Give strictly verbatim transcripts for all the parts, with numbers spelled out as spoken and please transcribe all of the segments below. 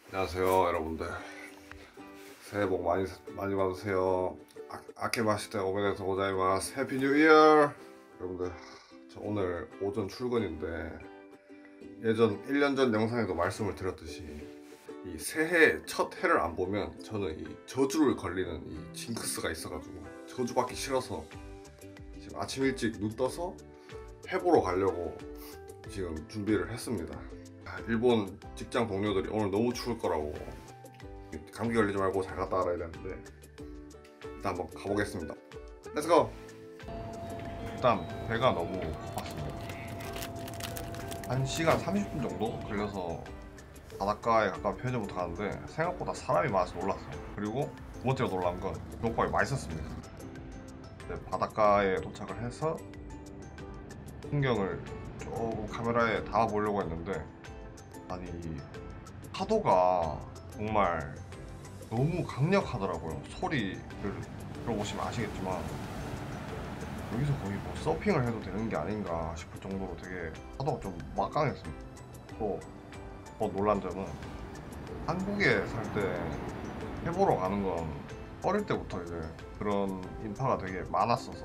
안녕하세요 여러분들. 새해 복 많이 많이 받으세요. 아, 아케마시테 오메데토 고자이마스. 해피 뉴 이어. 여러분들, 저 오늘 오전 출근인데 예전 일 년 전 영상에도 말씀을 드렸듯이 이 새해 첫 해를 안 보면 저는 이 저주를 걸리는 이 징크스가 있어가지고 저주받기 싫어서 지금 아침 일찍 눈 떠서 해 보러 가려고 지금 준비를 했습니다. 일본 직장 동료들이 오늘 너무 추울 거라고, 감기 걸리지 말고 잘 갔다 와라 이랬는데 일단 한번 가보겠습니다. 렛츠고! 일단 배가 너무 고팠습니다. 한 시간 삼십 분 정도 걸려서 바닷가에 가까운 편의점부터 가는데 생각보다 사람이 많아서 놀랐어요. 그리고 두 번째로 놀란 건 비빔밥이 맛있었습니다. 바닷가에 도착을 해서 풍경을 조금 카메라에 담아보려고 했는데, 아니 파도가 정말 너무 강력하더라고요. 소리를 들어보시면 아시겠지만 여기서 거의 뭐 서핑을 해도 되는 게 아닌가 싶을 정도로 되게 파도가 좀 막강했습니다. 또 더 놀란 점은 한국에 살 때 해보러 가는 건 어릴 때부터 이제 그런 인파가 되게 많았어서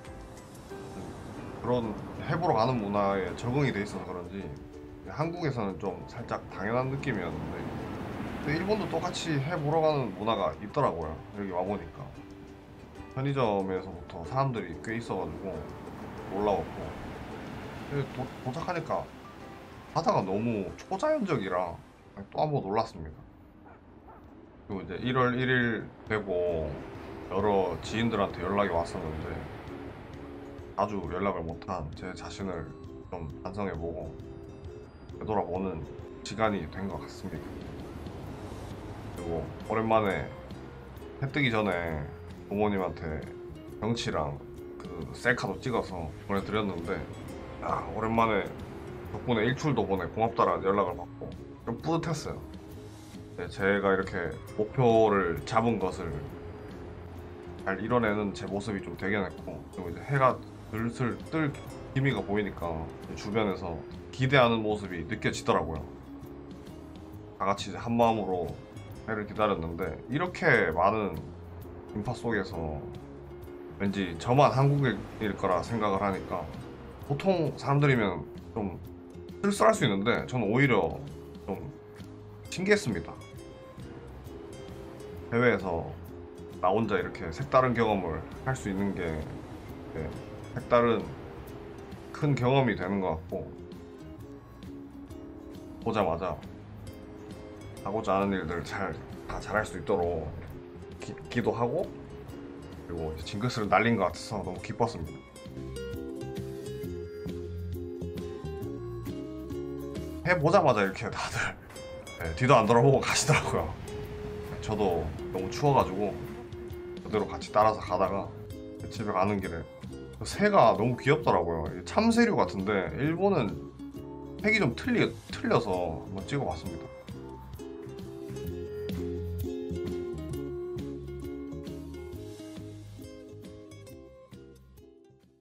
그런 해보러 가는 문화에 적응이 돼 있어서 그런지 한국에서는 좀 살짝 당연한 느낌이었는데, 근데 일본도 똑같이 해보러 가는 문화가 있더라고요. 여기 와보니까 편의점에서부터 사람들이 꽤 있어가지고 놀라웠고, 도, 도착하니까 바다가 너무 초자연적이라 또 한 번 놀랐습니다. 그리고 이제 일월 일일 되고 여러 지인들한테 연락이 왔었는데 자주 연락을 못한 제 자신을 좀 반성해보고 되돌아보는 시간이 된 것 같습니다. 그리고 오랜만에 해 뜨기 전에 부모님한테 경치랑 그 셀카도 찍어서 보내드렸는데, 아, 오랜만에 덕분에 일출도 보내 고맙다라는 연락을 받고 좀 뿌듯했어요. 네, 제가 이렇게 목표를 잡은 것을 잘 이뤄내는 제 모습이 좀 대견했고, 그리고 이제 해가 슬슬 뜰 기미가 보이니까 주변에서 기대하는 모습이 느껴지더라고요. 다 같이 한 마음으로 해를 기다렸는데 이렇게 많은 인파 속에서 왠지 저만 한국일 거라 생각을 하니까 보통 사람들이면 좀 쓸쓸할 수 있는데 저는 오히려 좀 신기했습니다. 해외에서 나 혼자 이렇게 색다른 경험을 할 수 있는 게 네, 색다른 큰 경험이 되는 것 같고, 보자마자 하고자 하는 일들 잘 다 잘할 수 있도록 기, 기도하고, 그리고 징크스를 날린 것 같아서 너무 기뻤습니다. 해보자마자 이렇게 다들 네, 뒤도 안 돌아보고 가시더라고요. 저도 너무 추워가지고 그대로 같이 따라서 가다가 집에 가는 길에 새가 너무 귀엽더라고요. 참새류 같은데 일본은 색이 좀 틀리, 틀려서 한번 찍어봤습니다.